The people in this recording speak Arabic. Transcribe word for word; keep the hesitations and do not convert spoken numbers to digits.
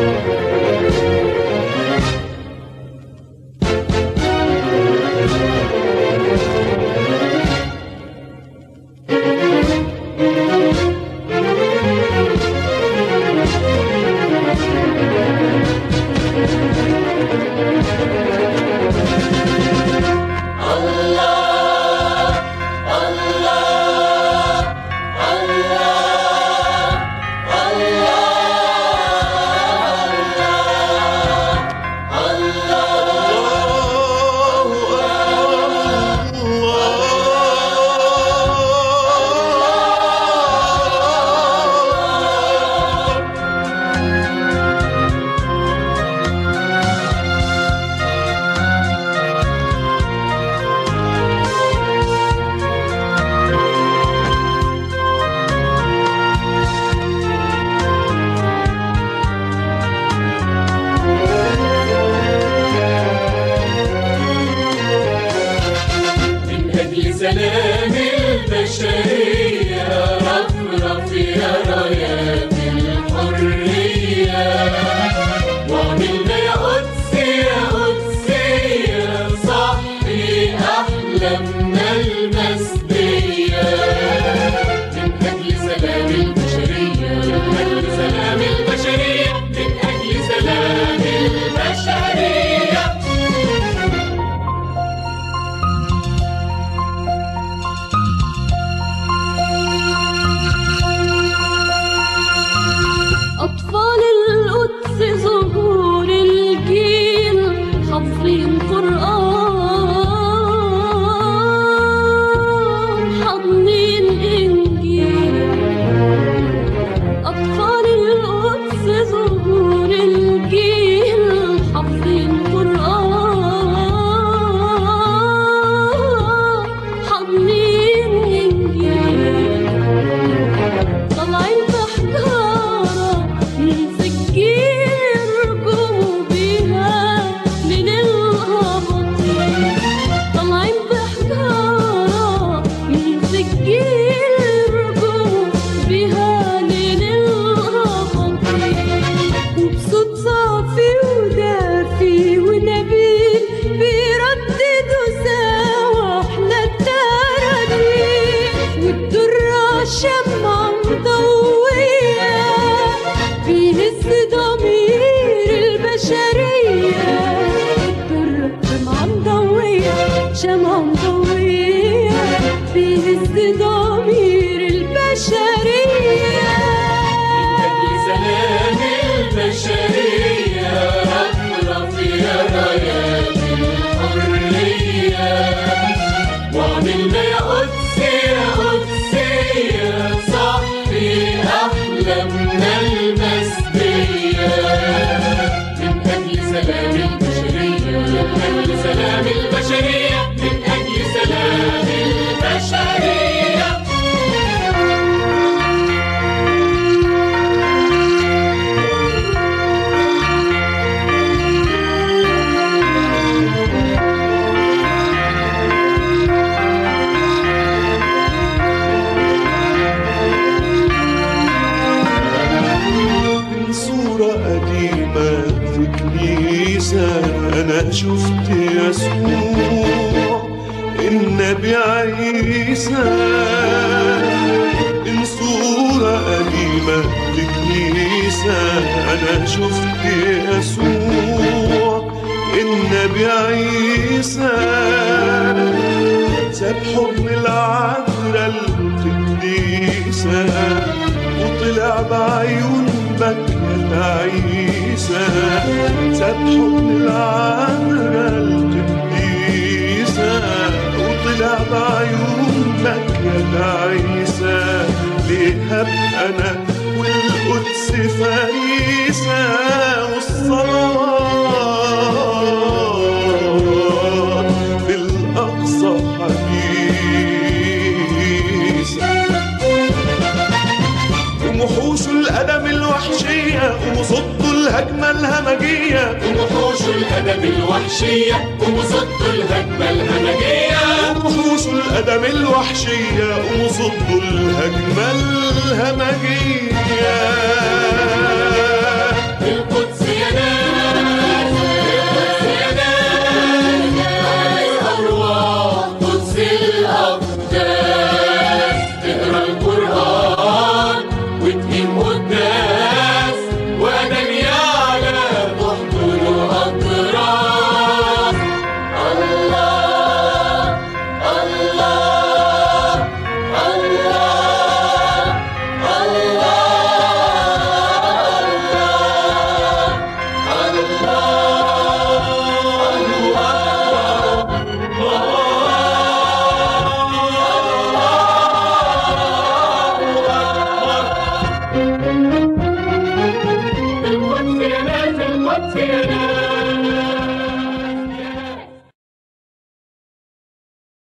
سلام البشرية رفرف يا رايات الحرية، وعملنا يا قدس يا قدسية صحي أحلامنا المسدية، من أجل سلام البشرية من أجل سلام البشرية من أجل سلام البشرية. أطفال القدس ظهور الجيل حافظين قرآن حاضنين إنجيل، أطفال القدس ظهور الجيل حافظين قرآن حاضنين إنجيل، طالعين بحجارة من سجين رجوع بيها من الهبطين، طالعين بحجارة من سجين رجوع بيها من الهبطين، وبصوت صافي ودافي ونبيل بيرددوا سوا احنا الترانيم، والدرة شمعة مضوية بيهز ضمير البشرية، الدرة شمعة مضوية شمعة مضوية بيهز ضمير البشرية، من أجل سلام البشرية رفرف يا رايات الحرية، وعملنا يا قدس يا قدسية صحي أحلامنا المسدية، من أجل سلام البشرية من أجل سلام البشرية من أجل سلام البشرية. صورة قديمة في كنيسة أنا شفت يسوع النبي عيسى، من صورة قديمة في كنيسة أنا شفت يسوع النبي عيسى، ساب حضن العذراء القديسة وطلع بعيون بكى عيسى، ساب حضن العذراء القديسة وطلع بعيون بكى عيسى، ليه هبقى أنا والقدس فريسة والصلاة بالأقصى حديثة، ومحوش الأدم الوحشية وصدوا الهجمة الهمجية، ومحوش الأدب الوحشية وصدوا الهجمة الهمجية، ومحوش الأدم الوحشية وصدوا الهجمة الهمجية.